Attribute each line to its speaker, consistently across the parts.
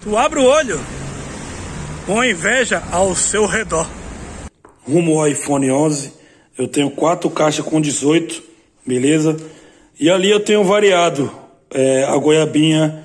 Speaker 1: Tu abre o olho com inveja ao seu redor. Rumo ao iPhone 11, eu tenho 4 caixas com 18, beleza? E ali eu tenho variado a goiabinha,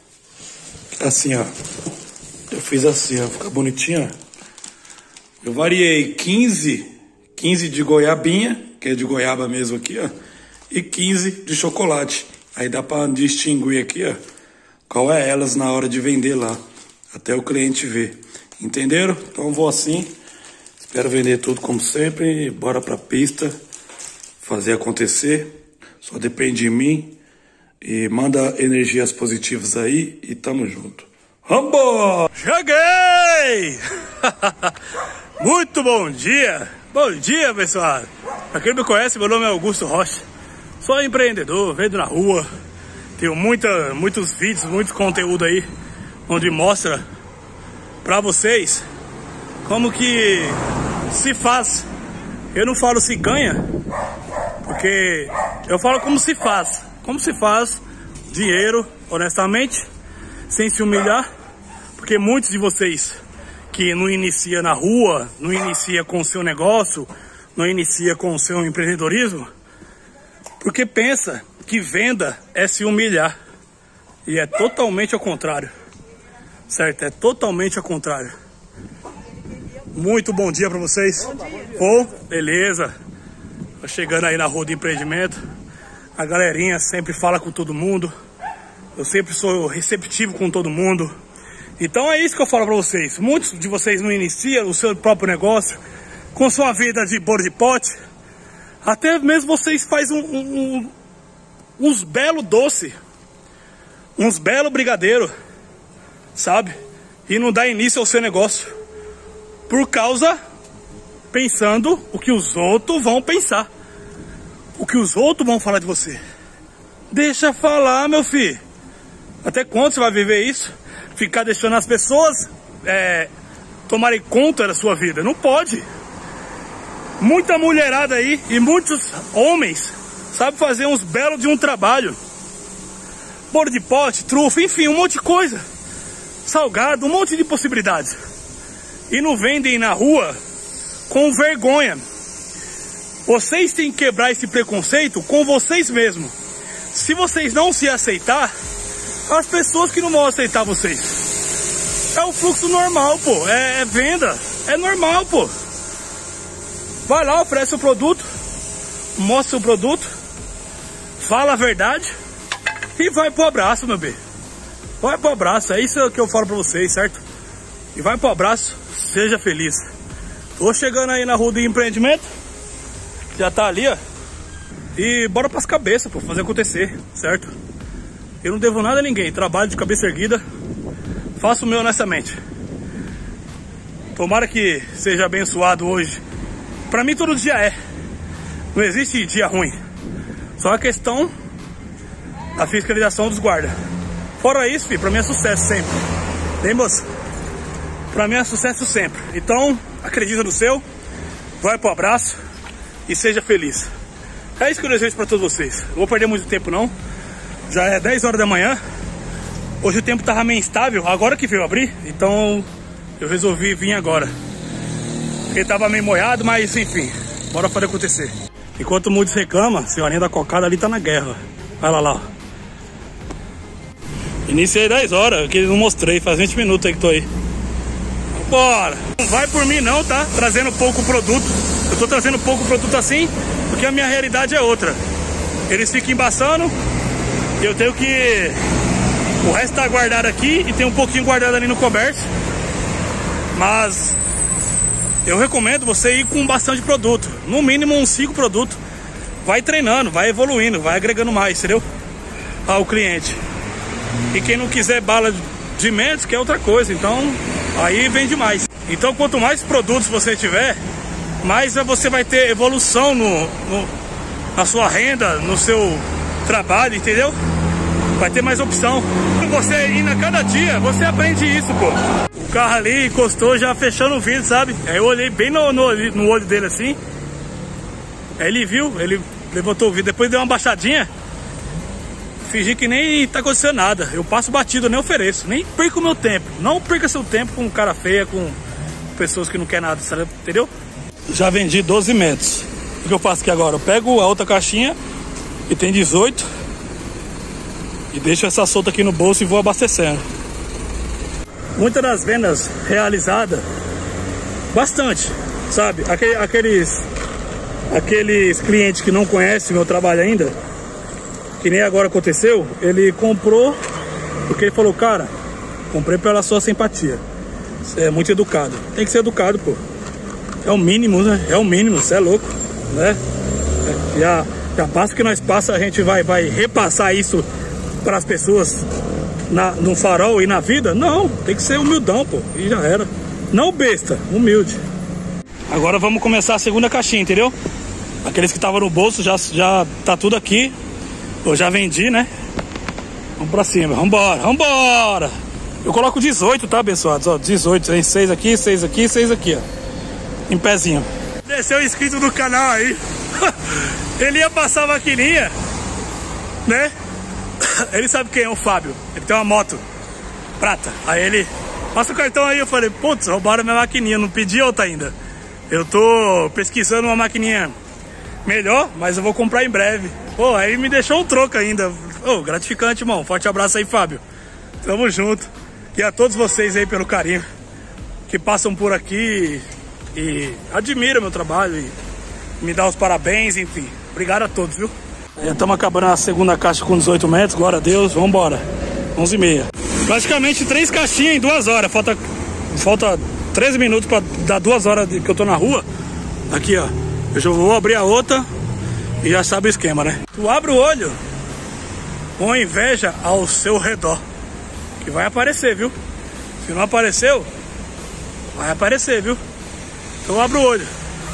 Speaker 1: assim, ó. Eu fiz assim, ó, fica bonitinho, ó. Eu variei 15 de goiabinha, que é de goiaba mesmo aqui, ó. E 15 de chocolate. Aí dá pra distinguir aqui, ó, qual é elas na hora de vender lá. Até o cliente ver. Entenderam? Então eu vou assim. Espero vender tudo como sempre. Bora pra pista. Fazer acontecer. Só depende de mim. E manda energias positivas aí. E tamo junto. Vambora! Cheguei! Muito bom dia! Bom dia, pessoal! Pra quem não me conhece, meu nome é Augusto Rocha. Sou empreendedor, vendo na rua. Tenho muitos vídeos, muito conteúdo aí, onde mostra pra vocês como que se faz. Eu não falo se ganha, porque eu falo como se faz. Como se faz dinheiro, honestamente, sem se humilhar. Porque muitos de vocês que não inicia na rua, não inicia com o seu negócio, não inicia com o seu empreendedorismo, porque pensa que venda é se humilhar. E é totalmente ao contrário. Certo? É totalmente ao contrário. Muito bom dia pra vocês. Bom, beleza. Tô chegando aí na rua do empreendimento. A galerinha sempre fala com todo mundo. Eu sempre sou receptivo com todo mundo. Então é isso que eu falo pra vocês. Muitos de vocês não iniciam o seu próprio negócio com sua vida de bolo de pote. Até mesmo vocês fazem uns belos doces, uns belos brigadeiros, sabe? E não dá início ao seu negócio. Por causa, pensando o que os outros vão pensar. O que os outros vão falar de você. Deixa falar, meu filho. Até quando você vai viver isso? Ficar deixando as pessoas tomarem conta da sua vida? Não pode. Muita mulherada aí e muitos homens sabem fazer uns belos de um trabalho. Bolo de pote, trufa, enfim, um monte de coisa. Salgado, um monte de possibilidades. E não vendem na rua com vergonha. Vocês têm que quebrar esse preconceito com vocês mesmos. Se vocês não se aceitar, as pessoas que não vão aceitar vocês. É o fluxo normal, pô. É venda. É normal, pô. Vai lá, oferece o produto, mostra o produto, fala a verdade e vai pro abraço, meu bem. Vai pro abraço, é isso que eu falo pra vocês, certo? E vai pro abraço, seja feliz. Tô chegando aí na rua do empreendimento, já tá ali, ó. E bora pras cabeças, pô, fazer acontecer, certo? Eu não devo nada a ninguém, trabalho de cabeça erguida, faço o meu honestamente. Tomara que seja abençoado hoje. Pra mim todo dia é. Não existe dia ruim. Só a questão da fiscalização dos guardas. Fora isso, filho, pra mim é sucesso sempre. Tem, moça? Pra mim é sucesso sempre. Então, acredita no seu, vai pro abraço e seja feliz. É isso que eu desejo pra todos vocês. Não vou perder muito tempo não. Já é 10 horas da manhã. Hoje o tempo tava meio instável, agora que veio abrir. Então eu resolvi vir agora. Ele tava meio molhado, mas enfim, bora fazer acontecer. Enquanto muitos reclamam, a senhorinha da cocada ali tá na guerra. Olha lá, ó. Iniciei 10 horas, que eu não mostrei, faz 20 minutos aí que tô aí. Bora! Não vai por mim não, tá? Trazendo pouco produto. Eu tô trazendo pouco produto assim, porque a minha realidade é outra. Eles ficam embaçando, eu tenho que... O resto tá guardado aqui e tem um pouquinho guardado ali no comércio. Mas... eu recomendo você ir com bastante produto. No mínimo uns 5 produtos. Vai treinando, vai evoluindo, vai agregando mais, entendeu? Ao cliente. E quem não quiser bala de menos, quer outra coisa. Então, aí vende mais. Então, quanto mais produtos você tiver, mais você vai ter evolução na sua renda, no seu trabalho, entendeu? Vai ter mais opção. Você indo a cada dia, você aprende isso, pô. O carro ali encostou já fechando o vidro, sabe? Aí eu olhei bem no olho dele assim. Aí ele viu, ele levantou o vidro, depois deu uma baixadinha. fingir que nem tá acontecendo nada. Eu passo batido, nem ofereço, nem perco o meu tempo. Não perca seu tempo com cara feia, com pessoas que não querem nada, sabe? Entendeu? Já vendi 12 metros. O que eu faço aqui agora? Eu pego a outra caixinha, que tem 18, e deixo essa solta aqui no bolso e vou abastecendo. Muitas das vendas realizadas, bastante, sabe? Aqueles clientes que não conhecem o meu trabalho ainda, que nem agora aconteceu, ele comprou porque ele falou, cara, comprei pela sua simpatia. Você é muito educado. Tem que ser educado, pô. É o mínimo, né? É o mínimo, você é louco, né? Já passa o que nós passa, a gente vai repassar isso para as pessoas no farol e na vida? Não, tem que ser humildão, pô. E já era. Não besta, humilde. Agora vamos começar a segunda caixinha, entendeu? Aqueles que estavam no bolso já tá tudo aqui. Eu já vendi, né? Vamos pra cima, vambora, vambora! Eu coloco 18, tá, abençoados? Ó, 18, tem 6 aqui, 6 aqui, 6 aqui, ó. Em pezinho. Desceu o inscrito do canal aí. Ele ia passar a maquininha, né? Ele sabe quem é o Fábio. Ele tem uma moto prata. Aí ele, passa o cartão aí. Eu falei, putz, roubaram minha maquininha. Não pedi outra ainda. Eu tô pesquisando uma maquininha melhor, mas eu vou comprar em breve. Pô, aí me deixou um troco ainda. Ô, gratificante, irmão. Forte abraço aí, Fábio. Tamo junto. E a todos vocês aí pelo carinho que passam por aqui e admiram meu trabalho e me dá os parabéns, enfim. Obrigado a todos, viu? Estamos acabando a segunda caixa com 18 metros, glória a Deus, vamos embora. 11h30. Praticamente 3 caixinhas em 2 horas. Falta 13 minutos para dar 2 horas que eu tô na rua. Aqui, ó. Eu já vou abrir a outra e já sabe o esquema, né? Tu abre o olho, põe inveja ao seu redor, que vai aparecer, viu? Se não apareceu, vai aparecer, viu? Então abre o olho.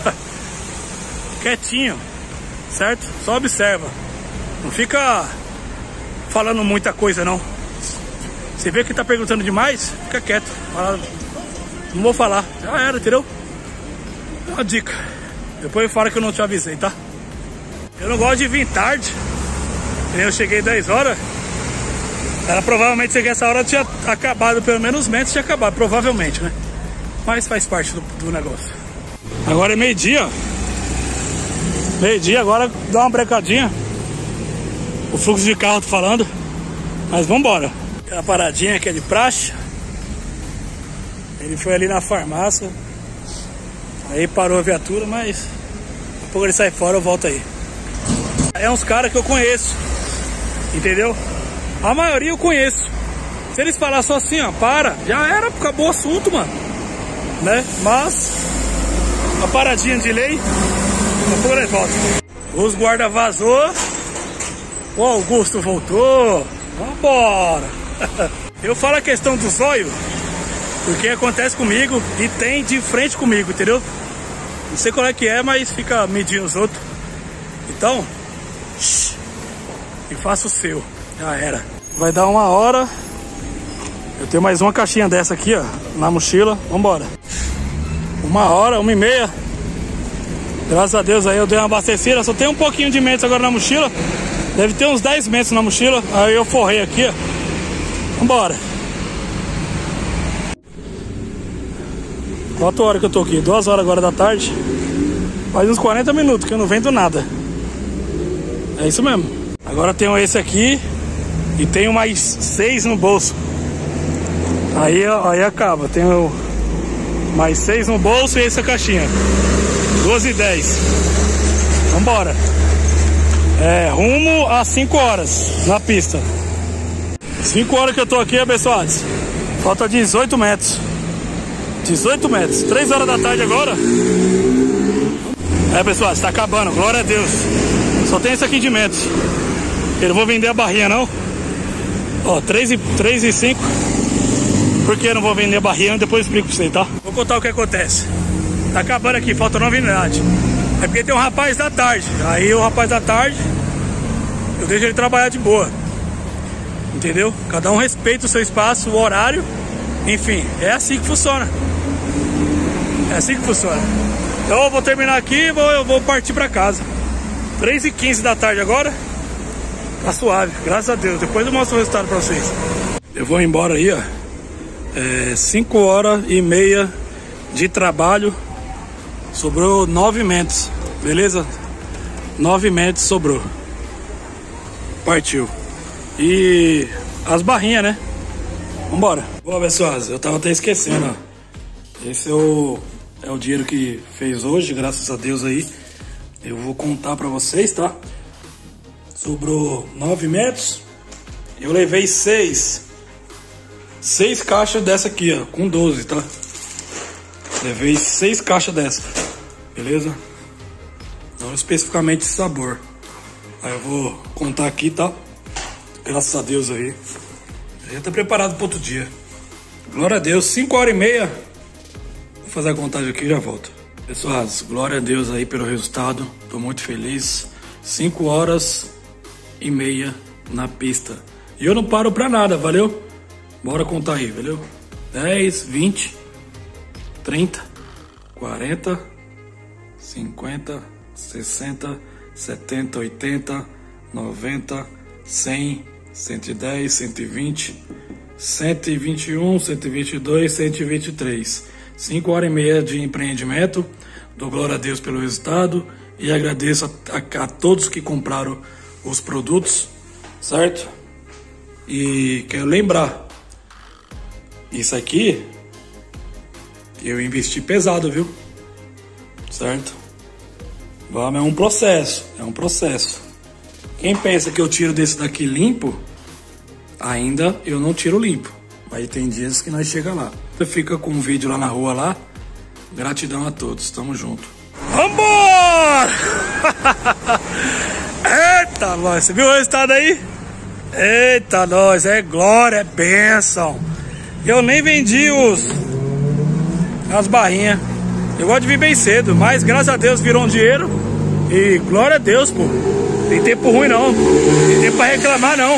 Speaker 1: Quietinho, certo? Só observa. Não fica falando muita coisa, não. Você vê que tá perguntando demais, fica quieto. Fala, não vou falar. Já era, entendeu? É uma dica. Depois fala que eu não te avisei, tá? Eu não gosto de vir tarde. Eu cheguei 10 horas. Ela provavelmente cheguei essa hora tinha acabado, pelo menos os metros tinha acabado, provavelmente, né? Mas faz parte do negócio. Agora é meio-dia, ó. Meio-dia, agora dá uma brecadinha. O fluxo de carro tô falando. Mas vambora. Aquela paradinha que é de praxe. Ele foi ali na farmácia. Aí parou a viatura, mas daqui a pouco ele sai fora, eu volto aí. É uns caras que eu conheço, entendeu? A maioria eu conheço. Se eles falar só assim, ó, para, já era, acabou o assunto, mano, né? Mas a paradinha de lei, daqui a pouco ele volta. Os guarda vazou. O Augusto voltou. Vambora. Eu falo a questão do zóio porque acontece comigo e tem de frente comigo, entendeu? Não sei qual é que é, mas fica medindo os outros. Então, e faça o seu. Já era. Vai dar 1 hora. Eu tenho mais uma caixinha dessa aqui, ó, na mochila. Vambora. 1 hora, 1h30. Graças a Deus aí eu dei uma abastecida. Só tem um pouquinho de metros agora na mochila. Deve ter uns 10 metros na mochila. Aí eu forrei aqui, ó. Vambora. Quanto hora que eu tô aqui? 2 horas agora da tarde. Faz uns 40 minutos que eu não vendo nada. É isso mesmo. Agora tenho esse aqui e tenho mais 6 no bolso. Aí acaba. Tenho mais 6 no bolso e essa caixinha. 12h10. Vambora. Rumo a 5 horas na pista. 5 horas que eu tô aqui, abençoados. Falta 18 metros. 18 metros. 3 horas da tarde agora. Pessoal, está acabando. Glória a Deus. Só tem esse aqui de metros. Eu não vou vender a barrinha, não. Ó, 3,5. Por que eu não vou vender a barrinha? Depois eu explico pra você, tá? Vou contar o que acontece. Tá acabando aqui, falta 9 unidades. É porque tem um rapaz da tarde. Aí o rapaz da tarde, eu deixo ele trabalhar de boa. Entendeu? Cada um respeita o seu espaço, o horário. Enfim, é assim que funciona. É assim que funciona. Então eu vou terminar aqui e eu vou partir pra casa. 3h15 da tarde agora. Tá suave, graças a Deus. Depois eu mostro o resultado pra vocês. Eu vou embora aí, ó. 5h30 de trabalho. Sobrou 9 mentos, beleza? 9 mentos sobrou. Partiu. E as barrinhas, né? Vambora. Boa, pessoal, eu tava até esquecendo, ó. Esse é o dinheiro que fez hoje, graças a Deus aí. Eu vou contar pra vocês, tá? Sobrou 9 metros. Eu levei 6 caixas dessa aqui, ó, com 12, tá? Levei 6 caixas dessa, beleza? Não especificamente sabor. Aí eu vou contar aqui, tá? Graças a Deus aí. Já tá preparado para outro dia. Glória a Deus, 5h30. Vou fazer a contagem aqui e já volto. Pessoal, glória a Deus aí pelo resultado. Tô muito feliz. 5h30 na pista. E eu não paro pra nada, valeu? Bora contar aí, valeu? 10, 20, 30, 40, 50, 60, 70, 80, 90, 100, 110, 120, 121, 122, 123. 5h30 de empreendimento. Dou glória a Deus pelo resultado e agradeço a todos que compraram os produtos, certo? E quero lembrar, isso aqui eu investi pesado, viu? Certo? Vamos, é um processo. Quem pensa que eu tiro desse daqui limpo, ainda eu não tiro limpo. Mas tem dias que nós chega lá. Você fica com um vídeo lá na rua lá. Gratidão a todos, tamo junto. Vambora! Eita, nós, você viu o resultado aí? Eita, nós, é glória, é bênção. Eu nem vendi as barrinhas. Eu gosto de vir bem cedo, mas graças a Deus virou um dinheiro. E glória a Deus, pô. Tem tempo ruim não. Tem tempo pra reclamar não.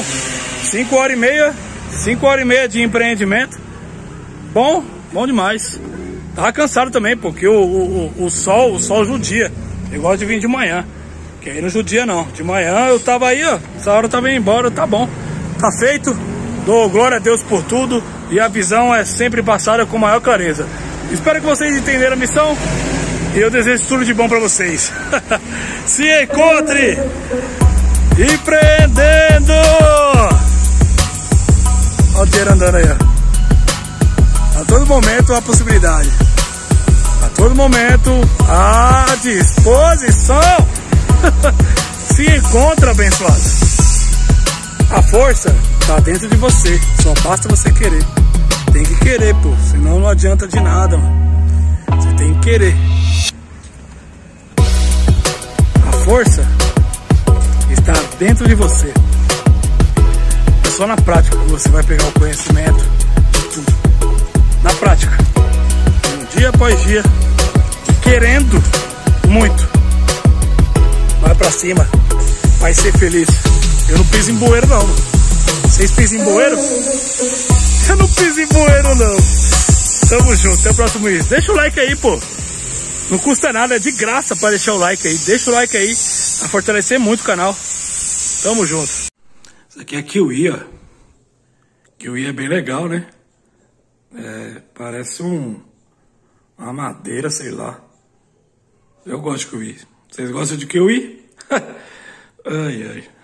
Speaker 1: 5h30 de empreendimento. Bom demais. Tava cansado também, porque o sol judia. Eu gosto de vir de manhã. Que aí não judia não. De manhã eu tava aí, ó. Essa hora eu tava indo embora, tá bom. Tá feito. Dou glória a Deus por tudo. E a visão é sempre passada com maior clareza. Espero que vocês entenderam a missão. E eu desejo tudo de bom pra vocês. Se encontre empreendendo. Olha o dinheiro andando aí, ó. A todo momento a possibilidade. A todo momento a disposição. Se encontra, abençoado. A força tá dentro de você. Só basta você querer. Tem que querer, pô. Senão não adianta de nada, mano. Você tem que querer. A força está dentro de você. É só na prática que você vai pegar o conhecimento de tudo. Na prática. Dia após dia. Querendo muito. Vai pra cima. Vai ser feliz. Eu não piso em bueiro, não. Vocês pisam em bueiro? Eu não piso em bueiro, não. Tamo junto. Até o próximo vídeo. Deixa o like aí, pô. Não custa nada. É de graça pra deixar o like aí. Deixa o like aí. Pra fortalecer muito o canal. Tamo junto. Isso aqui é kiwi, ó. Kiwi é bem legal, né? Parece uma madeira, sei lá. Eu gosto de kiwi. Vocês gostam de kiwi? Ai, ai.